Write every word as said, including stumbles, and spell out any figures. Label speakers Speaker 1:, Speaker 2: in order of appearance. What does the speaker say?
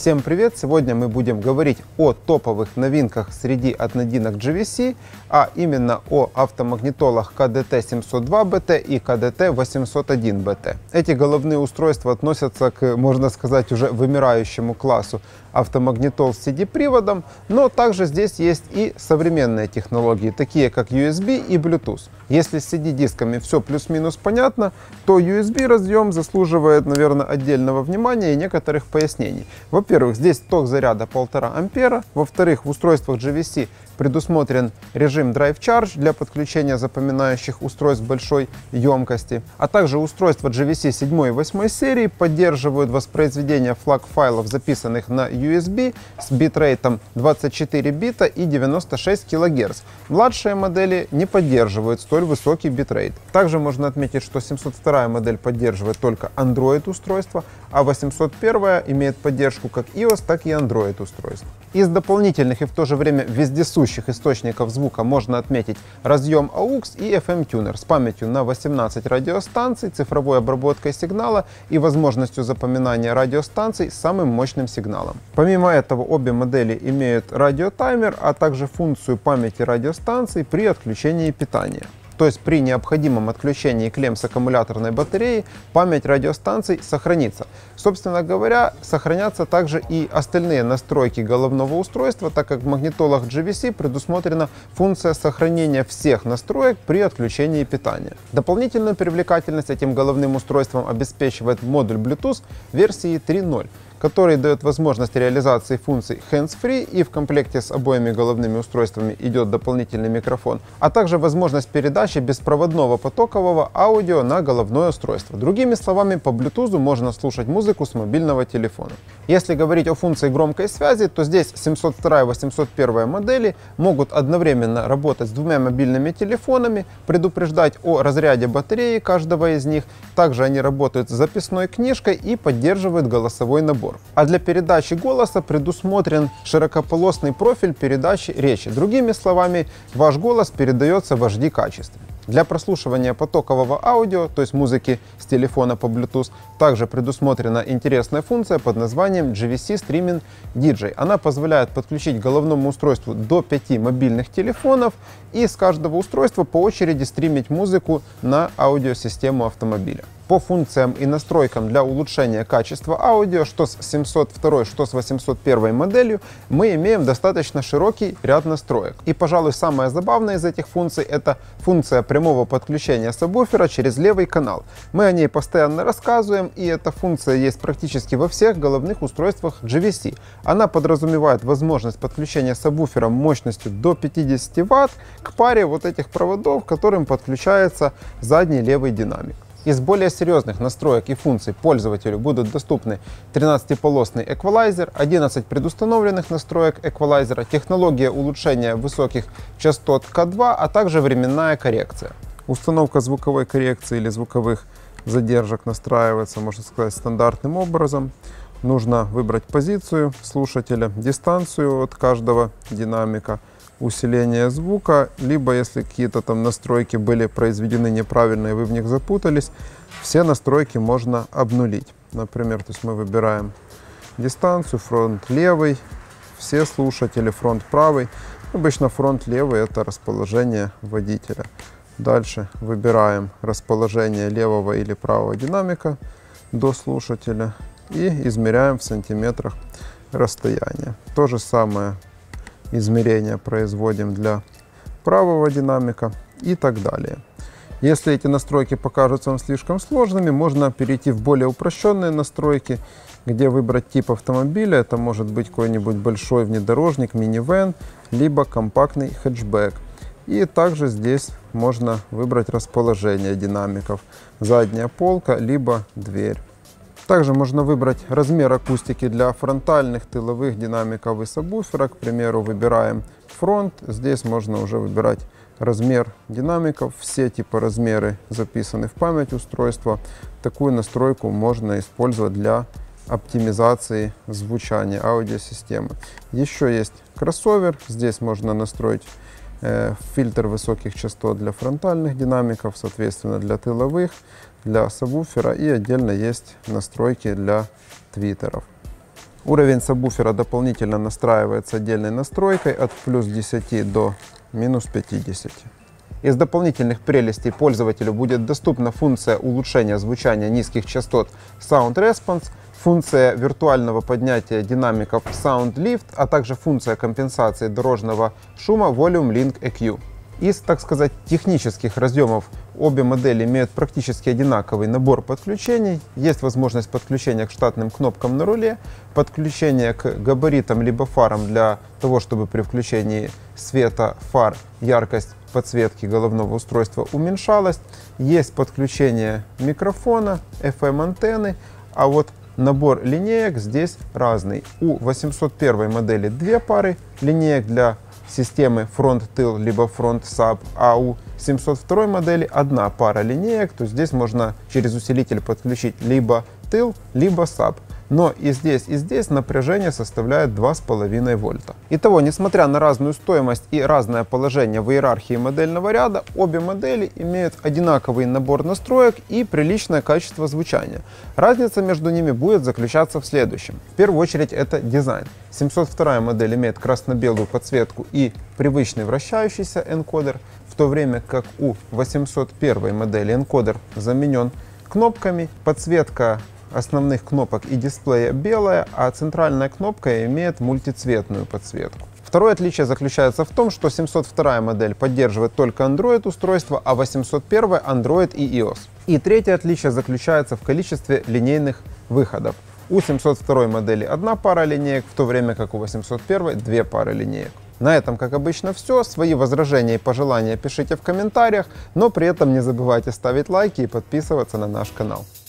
Speaker 1: Всем привет! Сегодня мы будем говорить о топовых новинках среди однодинок джи ви си, а именно о автомагнитолах ка дэ тэ семьсот два бэ тэ и ка дэ тэ восемьсот один бэ тэ. Эти головные устройства относятся к, можно сказать, уже вымирающему классу автомагнитол с си ди-приводом, но также здесь есть и современные технологии, такие как ю эс би и Bluetooth. Если с си ди-дисками все плюс-минус понятно, то ю эс би разъем заслуживает, наверное, отдельного внимания и некоторых пояснений. Во-первых, здесь ток заряда полтора ампера. Во-вторых, в устройствах джи ви си предусмотрен режим Drive Charge для подключения запоминающих устройств большой емкости. А также устройства джи ви си седьмой и восьмой серии поддерживают воспроизведение флаг-файлов, записанных на ю эс би с битрейтом двадцать четыре бита и девяносто шесть килогерц. Младшие модели не поддерживают столь высокий битрейт. Также можно отметить, что семьсот вторая модель поддерживает только Android устройства, а восемьсот первая имеет поддержку как iOS, так и Android устройств. Из дополнительных и в то же время вездесущих источников звука можно отметить разъем ау экс и эф эм-тюнер с памятью на восемнадцать радиостанций, цифровой обработкой сигнала и возможностью запоминания радиостанций с самым мощным сигналом. Помимо этого, обе модели имеют радиотаймер, а также функцию памяти радиостанций при отключении питания. То есть при необходимом отключении клемм с аккумуляторной батареи память радиостанций сохранится. Собственно говоря, сохранятся также и остальные настройки головного устройства, так как в магнитолах джи ви си предусмотрена функция сохранения всех настроек при отключении питания. Дополнительную привлекательность этим головным устройством обеспечивает модуль Bluetooth версии три ноль, который дает возможность реализации функций hands-free, и в комплекте с обоими головными устройствами идет дополнительный микрофон, а также возможность передачи беспроводного потокового аудио на головное устройство. Другими словами, по Bluetooth можно слушать музыку с мобильного телефона. Если говорить о функции громкой связи, то здесь семьсот вторая и восемьсот первая модели могут одновременно работать с двумя мобильными телефонами, предупреждать о разряде батареи каждого из них. Также они работают с записной книжкой и поддерживают голосовой набор. А для передачи голоса предусмотрен широкополосный профиль передачи речи. Другими словами, ваш голос передается в эйч ди-качестве. Для прослушивания потокового аудио, то есть музыки с телефона по Bluetooth, также предусмотрена интересная функция под названием джи ви си Streaming ди джей. Она позволяет подключить к головному устройству до пяти мобильных телефонов и с каждого устройства по очереди стримить музыку на аудиосистему автомобиля. По функциям и настройкам для улучшения качества аудио, что с семьсот второй, что с восемьсот первой моделью, мы имеем достаточно широкий ряд настроек. И, пожалуй, самая забавная из этих функций — это функция прямого подключения сабвуфера через левый канал. Мы о ней постоянно рассказываем, и эта функция есть практически во всех головных устройствах джи ви си. Она подразумевает возможность подключения сабвуфера мощностью до пятидесяти ватт к паре вот этих проводов, к которым подключается задний левый динамик. Из более серьезных настроек и функций пользователю будут доступны тринадцатиполосный эквалайзер, одиннадцать предустановленных настроек эквалайзера, технология улучшения высоких частот ка два, а также временная коррекция. Установка звуковой коррекции или звуковых задержек настраивается, можно сказать, стандартным образом. Нужно выбрать позицию слушателя, дистанцию от каждого динамика, усиление звука, либо если какие-то там настройки были произведены неправильно и вы в них запутались, все настройки можно обнулить. Например, то есть мы выбираем дистанцию, фронт левый, все слушатели, фронт правый. Обычно фронт левый — это расположение водителя. Дальше выбираем расположение левого или правого динамика до слушателя и измеряем в сантиметрах расстояние. То же самое измерения производим для правого динамика и так далее. Если эти настройки покажутся вам слишком сложными, можно перейти в более упрощенные настройки, где выбрать тип автомобиля. Это может быть какой-нибудь большой внедорожник, минивэн, либо компактный хэтчбэк. И также здесь можно выбрать расположение динамиков: задняя полка, либо дверь. Также можно выбрать размер акустики для фронтальных, тыловых динамиков и сабвуфера. К примеру, выбираем фронт. Здесь можно уже выбирать размер динамиков. Все типа размеры записаны в память устройства. Такую настройку можно использовать для оптимизации звучания аудиосистемы. Еще есть кроссовер. Здесь можно настроить э, фильтр высоких частот для фронтальных динамиков, соответственно для тыловых, для сабвуфера, и отдельно есть настройки для твиттеров. Уровень сабвуфера дополнительно настраивается отдельной настройкой от плюс десяти до минус пятидесяти. Из дополнительных прелестей пользователю будет доступна функция улучшения звучания низких частот Sound Response, функция виртуального поднятия динамиков Sound Lift, а также функция компенсации дорожного шума Volume Link и кью. Из, так сказать, технических разъемов обе модели имеют практически одинаковый набор подключений. Есть возможность подключения к штатным кнопкам на руле, подключение к габаритам либо фарам для того, чтобы при включении света фар яркость подсветки головного устройства уменьшалась. Есть подключение микрофона, эф эм-антенны, а вот набор линеек здесь разный. У восемьсот первой модели две пары линеек для системы фронт-тыл либо фронт-саб, а у семьсот второй модели одна пара линеек, то здесь можно через усилитель подключить либо тыл, либо саб. Но и здесь, и здесь напряжение составляет два с половиной вольта. Итого, несмотря на разную стоимость и разное положение в иерархии модельного ряда, обе модели имеют одинаковый набор настроек и приличное качество звучания. Разница между ними будет заключаться в следующем. В первую очередь это дизайн. семьсот вторая модель имеет красно-белую подсветку и привычный вращающийся энкодер, в то время как у восемьсот первой модели энкодер заменен кнопками, подсветка основных кнопок и дисплея белая, а центральная кнопка имеет мультицветную подсветку. Второе отличие заключается в том, что семьсот вторая модель поддерживает только Android устройства, а восемьсот первая Android и iOS. И третье отличие заключается в количестве линейных выходов. У семьсот второй модели одна пара линеек, в то время как у восемьсот первой две пары линеек. На этом, как обычно, все. Свои возражения и пожелания пишите в комментариях, но при этом не забывайте ставить лайки и подписываться на наш канал.